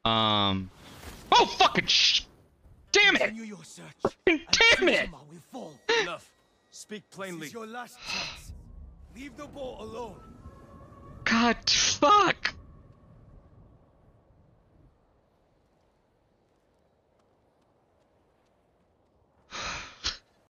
Oh, fucking damn it! Continue your search. Damn it! Will fall. Enough. Speak plainly. This is your last chance. Leave the boat alone. God, fuck!